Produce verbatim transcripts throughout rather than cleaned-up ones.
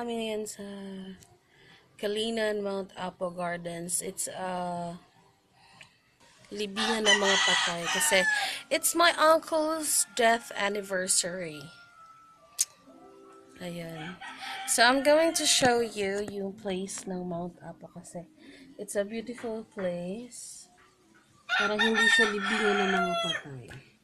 kami ngayon sa Kalinan, Mount Apo Gardens. It's a uh, libingan ng mga patay kasi it's my uncle's death anniversary. Ayan. So, I'm going to show you yung place ng Mount Apo kasi it's a beautiful place. Parang hindi siya libingan ng mga patay.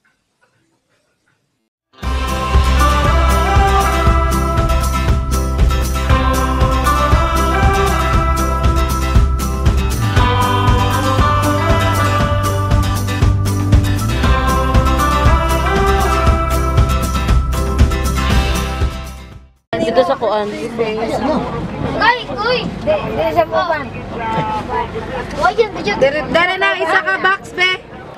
Dito sa kuan. Ay, uy! Dere sa kuan. Uy, yan, yan. Dere, dere na isa ka box, be.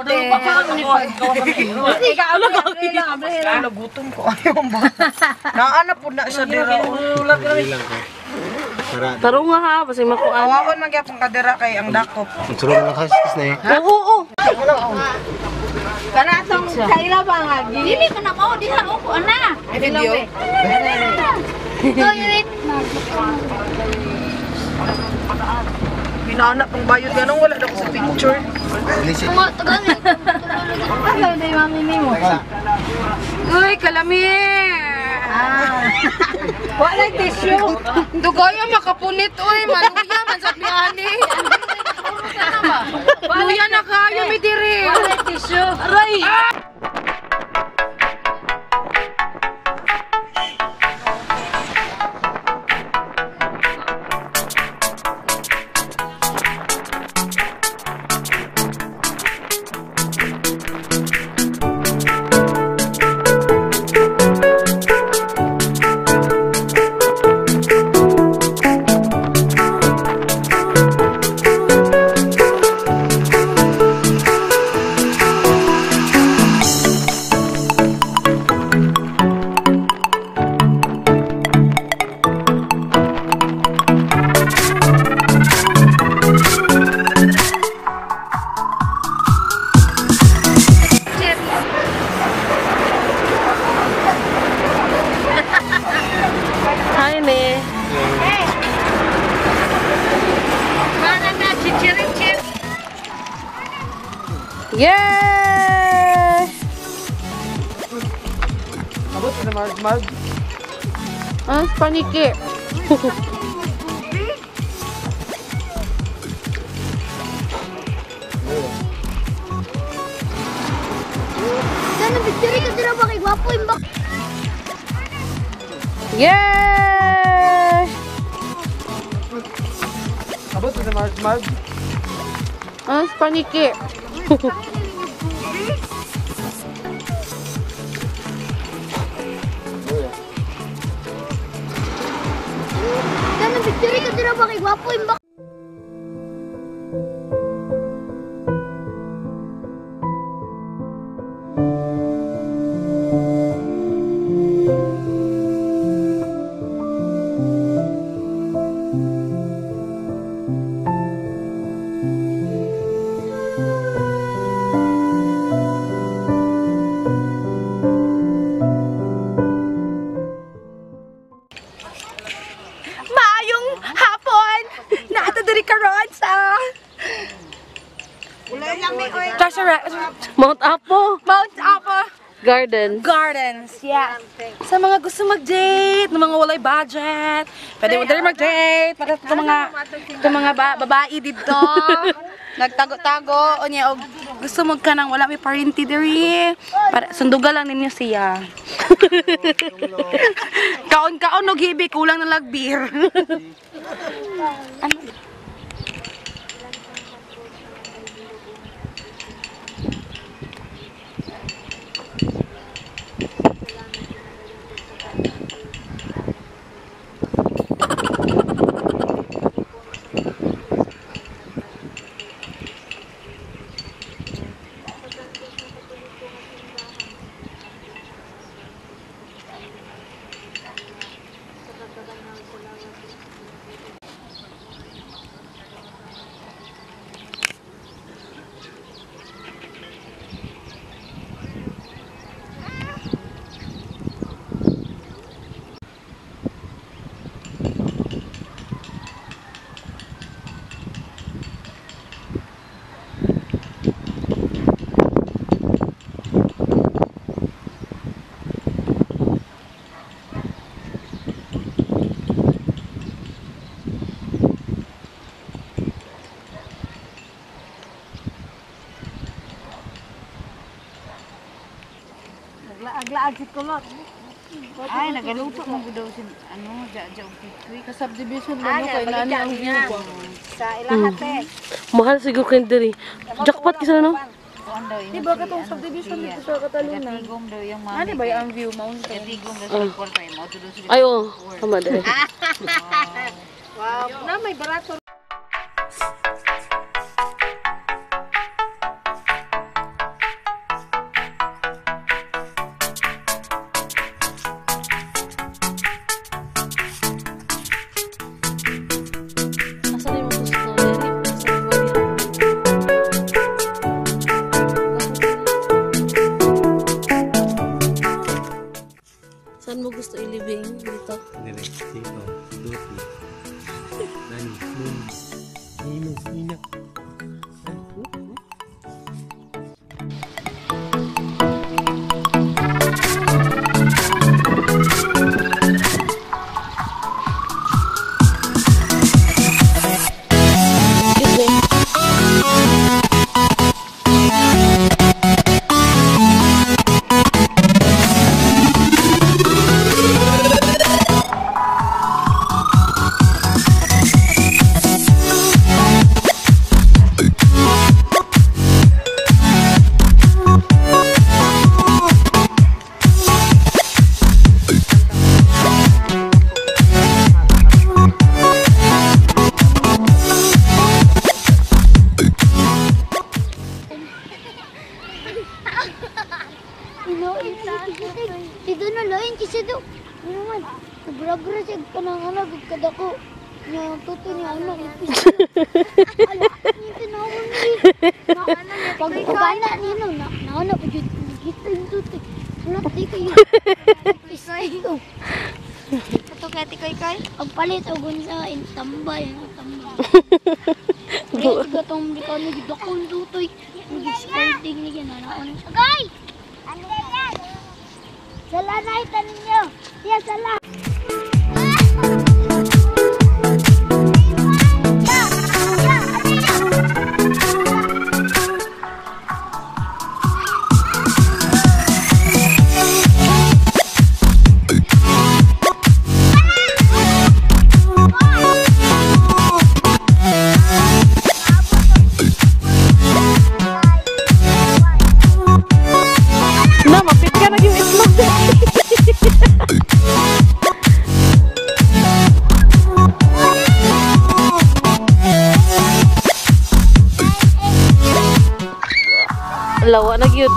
Ikaw ano ka? Ano gutom ko ayaw ba? Naana po na siya dira. Taro nga ha, kasi makuan. Awaon man gyapon ka dira kay ang dakop. Suro lang kastis na eh. Oo, oo. Kana tong kaila ba nga? Dili ko na mao diha ko ana. Video. Binana pang bayod ganun wala na ko sa picture. Mo tagal ni. Tagal ni mami nimo. Uy, kalami. Ah. Wala tissue. Dugaya makapunit uy, maluya man sa biyani. Luya na kayo mi diri. Wala tissue. Aray. Yes! Abot na mag mag. Ah, paniki. Sana victory ka dira ba kay gwapo imba. Yes! Abot na mag mag. Ah, paniki. Sana victory ka dira ba kay gwapo imba. Mount Apo Mount Apo Gardens. Gardens, yeah. Sa mga gusto mag-date, ng mga walay budget, pwede mo dali mag-date para sa mga sa mga ba babae dito. Nagtago-tago o niya og gusto mo ka nang wala may parenti diri. Para sundugan lang ninyo siya. Kaon-kaon og hibi kulang na lagbir. Ano? agit ko lot. Ay, nagaluto mo daw si ano, jaja og tikwi. Sa subdivision ba no kay nani ang view ba? Sa ilahate. Mahal siguro kayo diri. Jackpot kisa no? Di ba katong subdivision dito sa Cataluna? Tigom daw yung mami. Ano ba ang view mountain? Tigom daw sa kwarto ay mo tudo sila. Ay oh, tama diri. Wow, na may barato. Asa na yung gusto? Saan mo gusto ilibing dito? Dire, dito. Duty. Nani? Nun. Nino, nino. Ito na lain kasi daw. Ano naman, nagra-gra siya kanang-alag kada ko. Nga tuto niya ano, ipis. Ala, yung tinawag niya. Pag ugana niya no, nauna pa dyan. Kita yung tuto. Wala, di kayo. Ipis ko. Ito kaya ti kay kay? Ang palit o gunsa, tambay. Tambay. Kaya gatong di ka nagdakong tutoy. Nag-sporting niya na naon. Agay! Ano yan? Sala na itan niyo. Siya sala. Na, mapit ka na yung itlog. Lawa na gyud.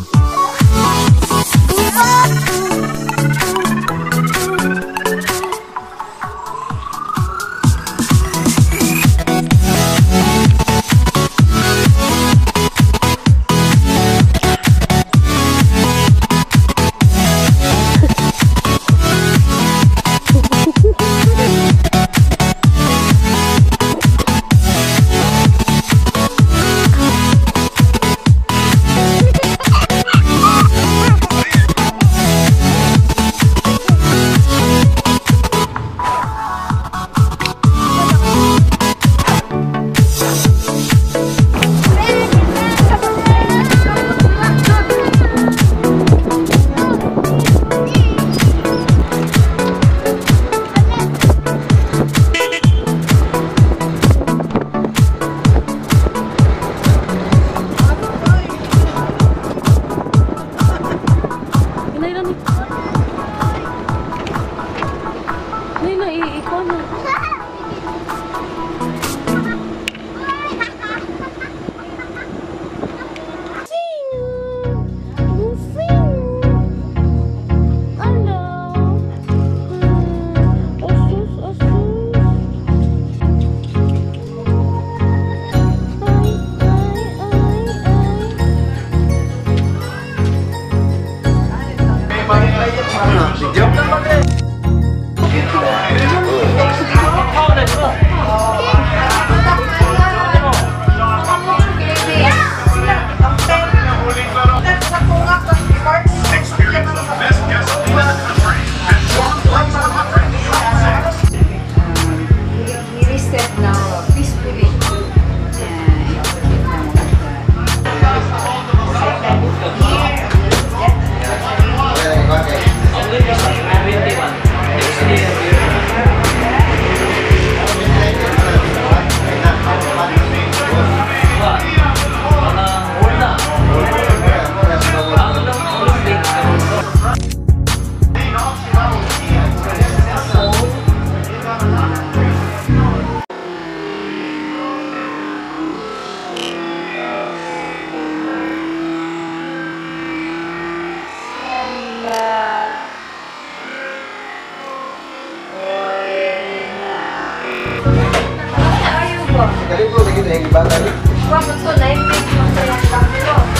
yung bata ni. Wah, betul. Lain page. Masaya.